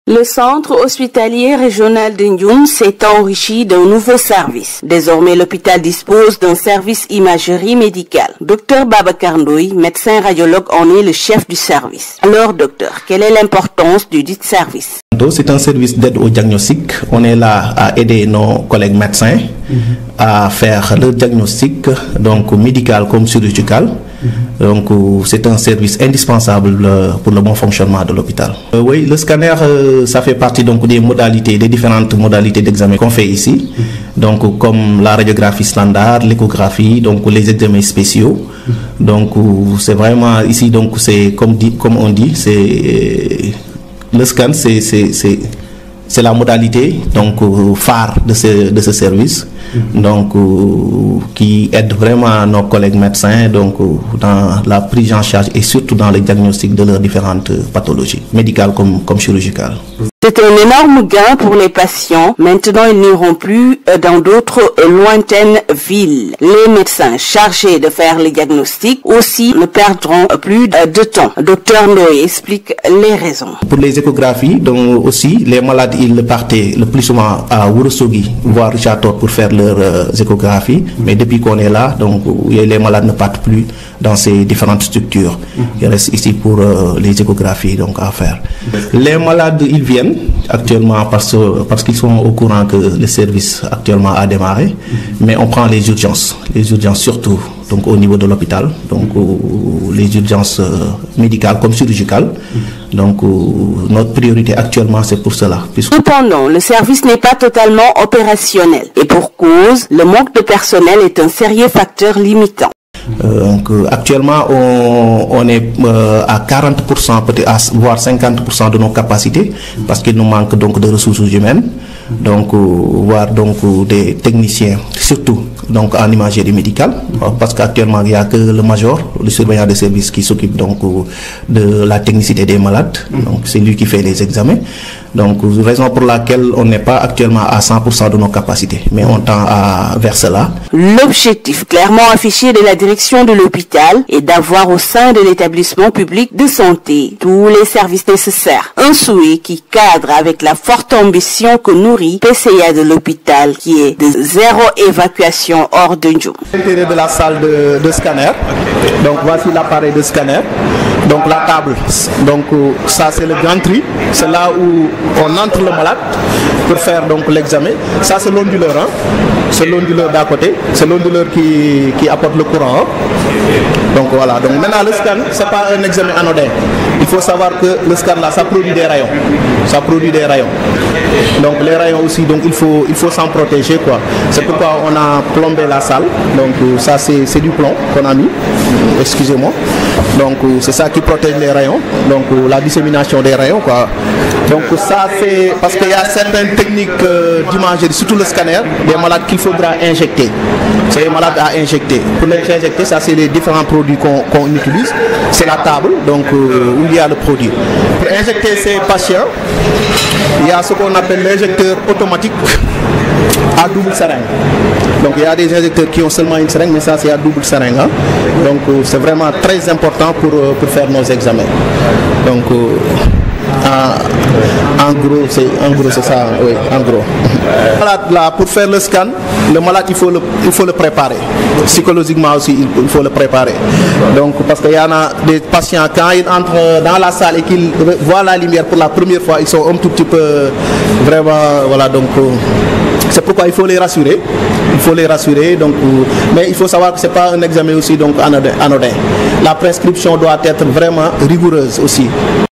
Le centre hospitalier régional de Ndioum s'est enrichi d'un nouveau service. Désormais, l'hôpital dispose d'un service imagerie médicale. Dr Babacar Ndoye, médecin radiologue, en est le chef du service. Alors, docteur, quelle est l'importance du dit service? C'est un service d'aide au diagnostic. On est là à aider nos collègues médecins à faire le diagnostic, donc médical comme chirurgical. Donc c'est un service indispensable pour le bon fonctionnement de l'hôpital. Oui, le scanner, ça fait partie donc des modalités, des différentes modalités d'examen qu'on fait ici. Donc comme la radiographie standard, l'échographie, donc les examens spéciaux. Donc c'est vraiment ici, donc c'est comme on dit, c'est le scan, c'est la modalité donc phare de ce service, donc qui aide vraiment nos collègues médecins donc dans la prise en charge et surtout dans le diagnostic de leurs différentes pathologies médicales comme chirurgicales. C'est un énorme gain pour les patients. Maintenant, ils n'iront plus dans d'autres lointaines villes. Les médecins chargés de faire les diagnostics aussi ne perdront plus de temps. Docteur Ndoye explique les raisons. Pour les échographies, donc aussi, les malades, ils partaient le plus souvent à Ourossogui, voire Richard Toll pour faire leurs échographies. Mais depuis qu'on est là, donc les malades ne partent plus dans ces différentes structures. Ils restent ici pour les échographies donc à faire. Les malades, ils viennent actuellement parce qu'ils sont au courant que le service actuellement a démarré, mais on prend les urgences surtout donc au niveau de l'hôpital, donc les urgences médicales comme chirurgicales. Donc notre priorité actuellement c'est pour cela. Cependant, le service n'est pas totalement opérationnel et pour cause, le manque de personnel est un sérieux facteur limitant. Donc actuellement on est à 40%, peut-être voire 50% de nos capacités parce qu'il nous manque donc de ressources humaines, donc voire donc des techniciens surtout donc en imagerie médicale, parce qu'actuellement il n'y a que le major, le surveillant de service qui s'occupe donc de la technicité des malades, donc c'est lui qui fait les examens. Donc raison pour laquelle on n'est pas actuellement à 100% de nos capacités, mais on tend vers cela. L'objectif clairement affiché de la direction de l'hôpital est d'avoir au sein de l'établissement public de santé tous les services nécessaires. Un souhait qui cadre avec la forte ambition que nourrit PCA de l'hôpital qui est de zéro évacuation hors de Ndioum. L'intérieur de la salle de scanner, donc voici l'appareil de scanner, donc la table, donc ça c'est le gantry, c'est là où on entre le malade pour faire donc l'examen. Ça c'est l'onduleur, hein? C'est l'onduleur d'à côté, c'est l'onduleur qui apporte le courant. Hein? Donc voilà, donc maintenant le scan, c'est pas un examen anodin. Il faut savoir que le scan là, ça produit des rayons. Ça produit des rayons. Donc les rayons aussi, donc il faut s'en protéger quoi. C'est pourquoi on a plombé la salle. Donc ça c'est du plomb qu'on a mis. Excusez-moi. Donc c'est ça qui protège les rayons. Donc la dissémination des rayons quoi. Donc ça c'est parce qu'il y a certaines techniques d'imagerie, surtout le scanner, des malades qu'il faudra injecter. C'est les malades à injecter. Pour les injecter, ça c'est les différents produits qu'on utilise. C'est la table, donc où il y a le produit. Pour injecter ces patients, il y a ce qu'on appelle l'injecteur automatique à double seringue. Donc il y a des injecteurs qui ont seulement une seringue, mais ça c'est à double seringue. Hein? Donc c'est vraiment très important pour faire nos examens. Donc en gros c'est ça, oui, en gros. Là, pour faire le scan, le malade il faut le préparer. Psychologiquement aussi il faut le préparer. Donc parce qu'il y en a des patients quand ils entrent dans la salle et qu'ils voient la lumière pour la première fois, ils sont un tout petit peu vraiment voilà donc. C'est pourquoi il faut les rassurer. Il faut les rassurer. Donc, mais il faut savoir que ce n'est pas un examen aussi donc anodin. La prescription doit être vraiment rigoureuse aussi.